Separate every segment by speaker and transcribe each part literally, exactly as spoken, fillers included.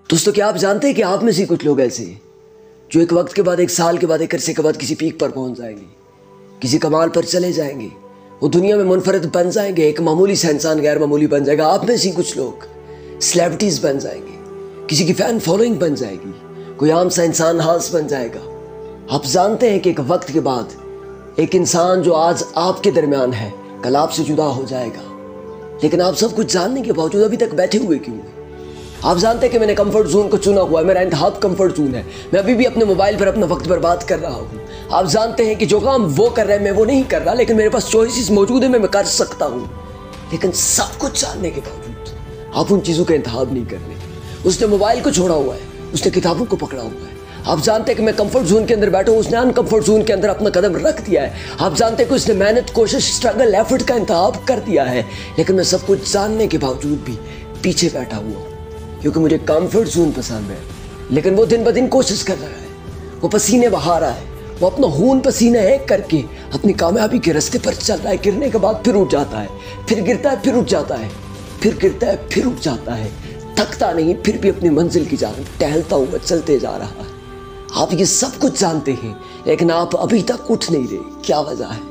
Speaker 1: दोस्तों, क्या आप जानते हैं कि आप में से कुछ लोग ऐसे हैं जो एक वक्त के बाद, एक साल के बाद, एक अरसे के बाद किसी पीक पर पहुंच जाएंगे, किसी कमाल पर चले जाएंगे, वो दुनिया में मुनफरद बन जाएंगे, एक मामूली सा इंसान गैर मामूली बन जाएगा। आप में से कुछ लोग सेलिब्रिटीज बन जाएंगे, किसी की फैन फॉलोइंग बन जाएगी, कोई आम सा इंसान हास बन जाएगा। आप जानते हैं कि एक वक्त के बाद एक इंसान जो आज आपके दरमियान है कल आपसे जुदा हो जाएगा, लेकिन आप सब कुछ जानने के बावजूद अभी तक बैठे हुए क्यों हैं? आप जानते हैं कि मैंने कंफर्ट जोन को चुना हुआ है, मेरा इंतहा कंफर्ट जोन है, मैं अभी भी अपने मोबाइल पर अपना वक्त बर्बाद कर रहा हूँ। आप जानते हैं कि जो काम वो कर रहे हैं मैं वो नहीं कर रहा, लेकिन मेरे पास चॉइसेस मौजूद है, मैं, मैं कर सकता हूँ। लेकिन सब कुछ जानने के बावजूद आप उन चीज़ों का इंतहा नहीं कर रहे। उसने मोबाइल को छोड़ा हुआ है, उसने किताबों को पकड़ा हुआ है। आप जानते हैं कि मैं कंफर्ट जोन के अंदर बैठा हूँ, उसने अनकंफर्ट जोन के अंदर अपना कदम रख दिया है। आप जानते हैं कि उसने मेहनत, कोशिश, स्ट्रगल, एफर्ट का इंतहा कर दिया है, लेकिन मैं सब कुछ जानने के बावजूद भी पीछे बैठा हुआ हूँ क्योंकि मुझे कंफर्ट जोन पसंद है। लेकिन वो दिन ब दिन कोशिश कर रहा है, वो पसीने बहा रहा है, वो अपना खून पसीना एक करके अपनी कामयाबी के रास्ते पर चल रहा है। गिरने के बाद फिर उठ जाता है, फिर गिरता है, फिर उठ जाता है, फिर गिरता है, फिर उठ जाता है, थकता नहीं, फिर भी अपनी मंजिल की जान टहलता हुआ चलते जा रहा है। आप ये सब कुछ जानते हैं, लेकिन आप अभी तक उठ नहीं रहे। क्या वजह है?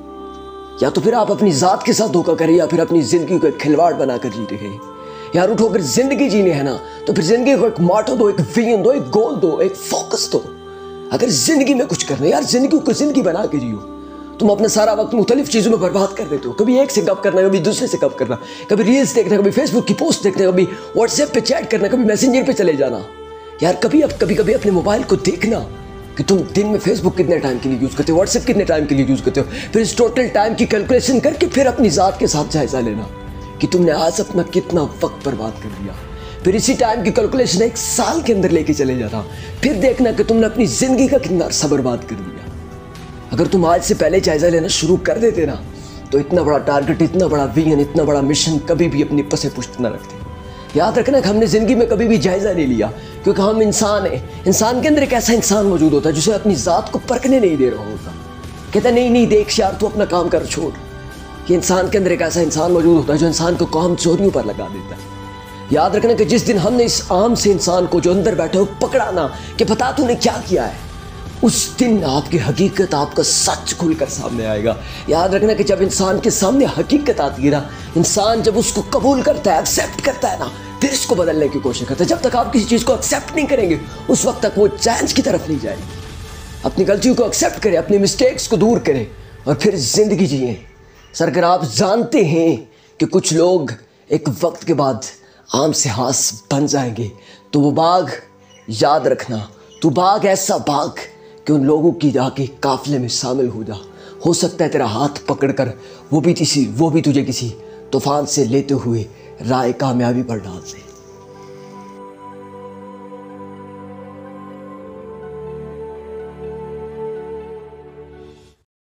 Speaker 1: या तो फिर आप अपनी जात के साथ धोखा करें, या फिर अपनी जिंदगी को एक खिलवाड़ बनाकर जी रहे हैं। यार उठो, अगर जिंदगी जीनी है ना तो फिर जिंदगी को एक मोटो दो, एक विजन दो, एक गोल दो, एक फोकस दो। अगर जिंदगी में कुछ करना है यार, जिंदगी को जिंदगी बना के जियो। तुम अपना सारा वक्त मुख्तलिफ चीज़ों में बर्बाद कर देते हो। कभी एक से गप करना, कभी दूसरे से गप करना, कभी रील्स देखना, कभी फेसबुक की पोस्ट देखना, कभी व्हाट्सएप पे चैट करना, कभी मैसेंजर पे चले जाना। यार कभी अब कभी कभी अपने मोबाइल को देखना कि तुम दिन में फेसबुक कितने टाइम के लिए यूज़ करते हो, व्हाट्सएप कितने टाइम के लिए यूज़ करते हो। फिर इस टोटल टाइम की कैलकुलेशन करके फिर अपनी ज़ात के साथ जायजा लेना कि तुमने आज अपना कितना वक्त बर्बाद कर दिया। फिर इसी टाइम की कैलकुलेशन एक साल के अंदर लेके चले जाना, फिर देखना कि तुमने अपनी ज़िंदगी का कितना अरसा बर्बाद कर दिया। अगर तुम आज से पहले जायजा लेना शुरू कर देते ना तो इतना बड़ा टारगेट, इतना बड़ा विजन, इतना बड़ा मिशन कभी भी अपनी पसे पुष्ट न रखते। याद रखना कि हमने ज़िंदगी में कभी भी जायज़ा नहीं लिया, क्योंकि हम इंसान हैं। इंसान के अंदर एक ऐसा इंसान मौजूद होता है जिसे अपनी ज़ात को परखने नहीं दे रहा होता। कहता नहीं नहीं देख यार, तू अपना काम कर, छोड़। कि इंसान के अंदर एक ऐसा इंसान मौजूद होता है जो इंसान को काम चोरियों पर लगा देता है। याद रखना कि जिस दिन हमने इस आम से इंसान को जो अंदर बैठे हो पकड़ा ना कि पता तूने क्या किया है, उस दिन आपकी हकीकत, आपका सच खुलकर सामने आएगा। याद रखना कि जब इंसान के सामने हकीकत आती है ना, इंसान जब उसको कबूल करता है, एक्सेप्ट करता है ना, फिर इसको बदलने की कोशिश करता है। जब तक आप किसी चीज़ को एक्सेप्ट नहीं करेंगे उस वक्त तक वो चेंज की तरफ नहीं जाएगी। अपनी गलतियों को एक्सेप्ट करें, अपनी मिस्टेक्स को दूर करें और फिर ज़िंदगी जिए। सर, अगर आप जानते हैं कि कुछ लोग एक वक्त के बाद आम से हास बन जाएंगे तो वो बाग याद रखना, तू बाग ऐसा बाग कि उन लोगों की जाके काफिले में शामिल हो जा। हो सकता है तेरा हाथ पकड़कर वो भी किसी वो भी तुझे किसी तूफान से लेते हुए राह कामयाबी पर डाल दे।